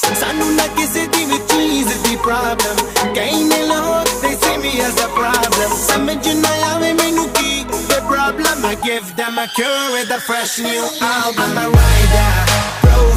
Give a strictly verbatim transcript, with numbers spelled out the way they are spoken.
सानू ना किसी दी भी चीज दी प्रॉब्लम कहीं ने लोग they see me as a problem समझ ना आवे मैनू की the problem I give them a cure with a fresh new album I'm a rider